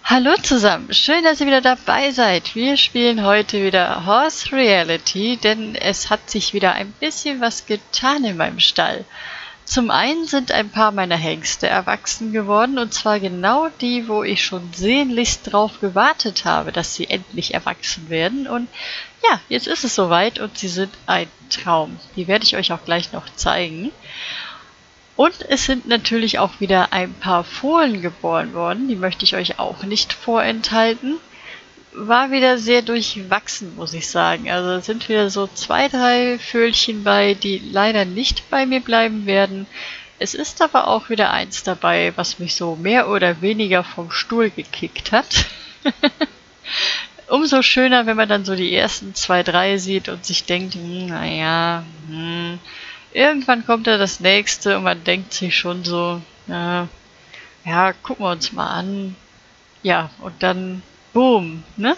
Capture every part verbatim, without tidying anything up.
Hallo zusammen, schön, dass ihr wieder dabei seid. Wir spielen heute wieder Horse Reality, denn es hat sich wieder ein bisschen was getan in meinem Stall. Zum einen sind ein paar meiner Hengste erwachsen geworden, und zwar genau die, wo ich schon sehnlichst drauf gewartet habe, dass sie endlich erwachsen werden. Und ja, jetzt ist es soweit und sie sind ein Traum. Die werde ich euch auch gleich noch zeigen. Und es sind natürlich auch wieder ein paar Fohlen geboren worden, die möchte ich euch auch nicht vorenthalten. War wieder sehr durchwachsen, muss ich sagen. Also es sind wieder so zwei, drei Vögelchen bei, die leider nicht bei mir bleiben werden. Es ist aber auch wieder eins dabei, was mich so mehr oder weniger vom Stuhl gekickt hat. Umso schöner, wenn man dann so die ersten zwei, drei sieht und sich denkt, hm, naja, hm. Irgendwann kommt da das nächste und man denkt sich schon so, äh, ja, gucken wir uns mal an. Ja, und dann, boom, ne?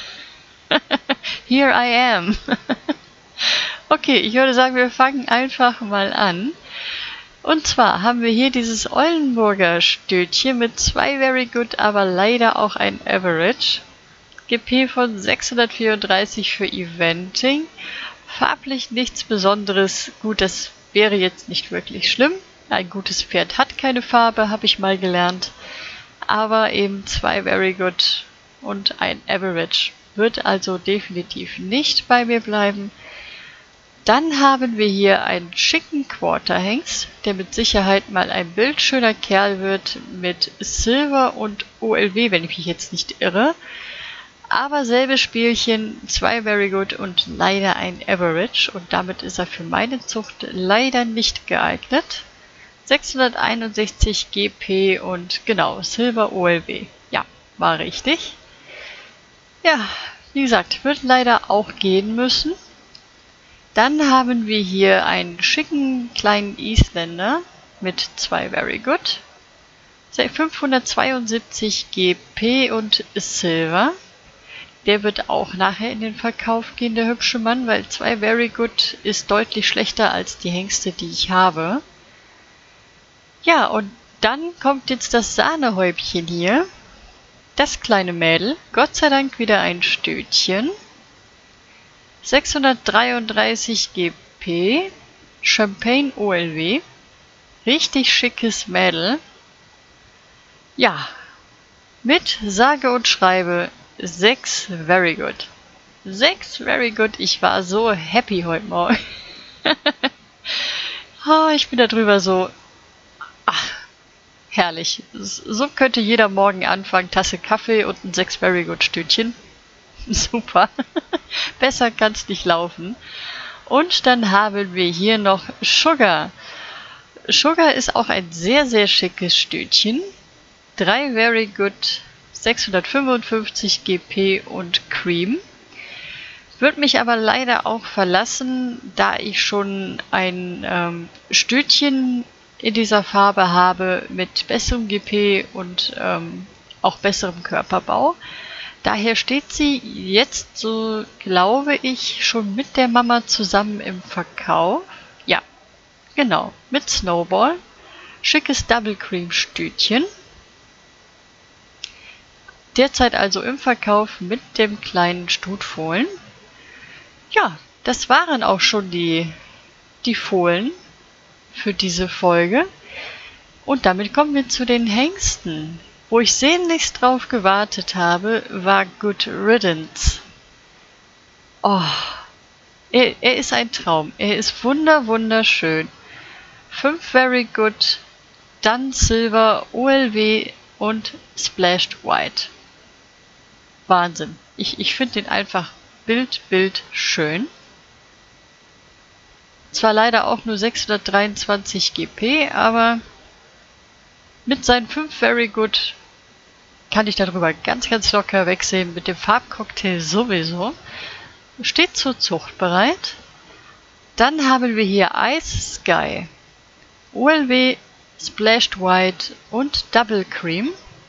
Here I am. Okay, ich würde sagen, wir fangen einfach mal an. Und zwar haben wir hier dieses Oldenburger Stötchen mit zwei Very Good, aber leider auch ein Average. G P von sechshundertvierunddreißig für Eventing. Farblich nichts Besonderes. Gut, das wäre jetzt nicht wirklich schlimm. Ein gutes Pferd hat keine Farbe, habe ich mal gelernt. Aber eben zwei Very Good und ein Average. Wird also definitiv nicht bei mir bleiben. Dann haben wir hier einen schicken Quarterhengst, der mit Sicherheit mal ein bildschöner Kerl wird mit Silver und O L W, wenn ich mich jetzt nicht irre. Aber selbes Spielchen, zwei Very Good und leider ein Average. Und damit ist er für meine Zucht leider nicht geeignet. sechshunderteinundsechzig G P und genau, Silber O L W. Ja, war richtig. Ja, wie gesagt, wird leider auch gehen müssen. Dann haben wir hier einen schicken kleinen Isländer mit zwei Very Good. fünfhundertzweiundsiebzig G P und Silber. Der wird auch nachher in den Verkauf gehen, der hübsche Mann, weil zwei Very Good ist deutlich schlechter als die Hengste, die ich habe. Ja, und dann kommt jetzt das Sahnehäubchen hier. Das kleine Mädel, Gott sei Dank wieder ein Stötchen. sechshundertdreiunddreißig G P, Champagne O L W. Richtig schickes Mädel. Ja, mit sage und schreibe sechs Very Good. Sechs Very Good. Ich war so happy heute Morgen. Oh, ich bin darüber so... Ach, herrlich. So könnte jeder Morgen anfangen. Tasse Kaffee und ein sechs Very Good Stündchen. Super. Besser kann es nicht laufen. Und dann haben wir hier noch Sugar. Sugar ist auch ein sehr, sehr schickes Stündchen. Drei Very Good, sechshundertfünfundfünfzig G P und Cream. Wird mich aber leider auch verlassen, da ich schon ein ähm, Stündchen in dieser Farbe habe mit besserem G P und ähm, auch besserem Körperbau. Daher steht sie jetzt, so glaube ich, schon mit der Mama zusammen im Verkauf. Ja, genau, mit Snowball. Schickes Double Cream Stündchen. Derzeit also im Verkauf mit dem kleinen Stutfohlen. Ja, das waren auch schon die, die Fohlen für diese Folge. Und damit kommen wir zu den Hengsten. Wo ich sehnlichst drauf gewartet habe, war Good Riddance. Oh, er, er ist ein Traum. Er ist wunder, wunderschön. Fünf Very Good, dann Silver, O L W und Splashed White. Wahnsinn. Ich, ich finde den einfach Bild, Bild schön. Zwar leider auch nur sechshundertdreiundzwanzig G P, aber mit seinen fünf Very Good kann ich darüber ganz, ganz locker wegsehen. Mit dem Farbcocktail sowieso. Steht zur Zucht bereit. Dann haben wir hier Ice Sky, O L W, Splashed White und Double Cream.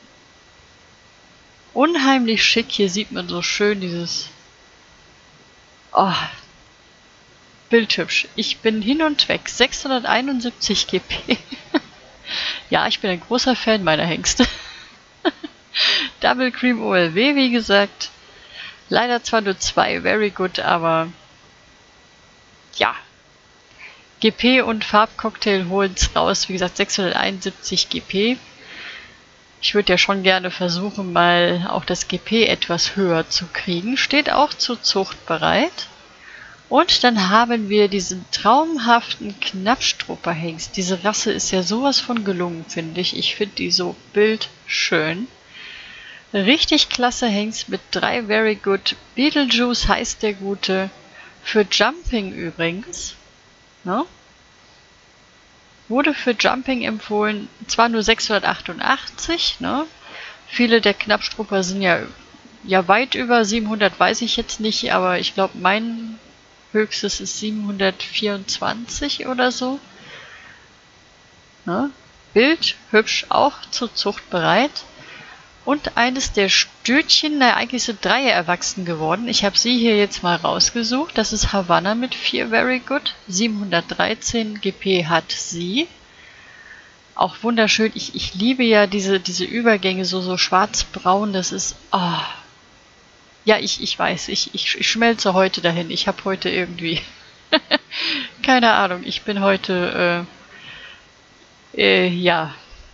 Unheimlich schick, hier sieht man so schön dieses... Oh, bildhübsch. Ich bin hin und weg. sechshunderteinundsiebzig G P. Ja, ich bin ein großer Fan meiner Hengste. Double Cream O L W, wie gesagt. Leider zwar nur zwei Very Good, aber ja. G P und Farbcocktail holen es raus. Wie gesagt, sechshunderteinundsiebzig G P. Ich würde ja schon gerne versuchen, mal auch das G P etwas höher zu kriegen. Steht auch zur Zucht bereit. Und dann haben wir diesen traumhaften Knappstrupperhengst. Diese Rasse ist ja sowas von gelungen, finde ich. Ich finde die so bildschön. Richtig klasse Hengst mit drei Very Good. Beetlejuice heißt der Gute. Für Jumping übrigens. Ne? Wurde für Jumping empfohlen. Zwar nur sechshundertachtundachtzig. Ne? Viele der Knappstrupper sind ja, ja weit über siebenhundert, weiß ich jetzt nicht. Aber ich glaube, mein höchstes ist siebenhundertvierundzwanzig oder so. Ne? Bild, hübsch, auch zur Zucht bereit. Und eines der Stütchen, naja, eigentlich sind drei erwachsen geworden. Ich habe sie hier jetzt mal rausgesucht. Das ist Havanna mit vier Very Good. siebenhundertdreizehn G P hat sie. Auch wunderschön. Ich, ich liebe ja diese, diese Übergänge, so, so schwarz-braun. Das ist... Oh. Ja, ich, ich weiß, ich, ich, ich schmelze heute dahin. Ich habe heute irgendwie... Keine Ahnung, ich bin heute... Äh, äh, ja...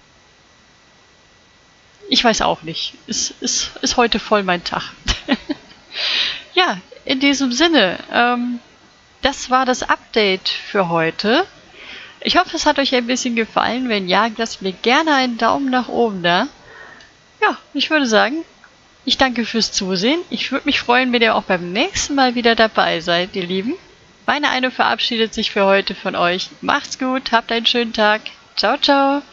Ich weiß auch nicht. Es ist, ist heute voll mein Tag. Ja, in diesem Sinne, ähm, das war das Update für heute. Ich hoffe, es hat euch ein bisschen gefallen. Wenn ja, lasst mir gerne einen Daumen nach oben da. Ja, ich würde sagen, ich danke fürs Zusehen. Ich würde mich freuen, wenn ihr auch beim nächsten Mal wieder dabei seid, ihr Lieben. Meine Eine verabschiedet sich für heute von euch. Macht's gut, habt einen schönen Tag. Ciao, ciao.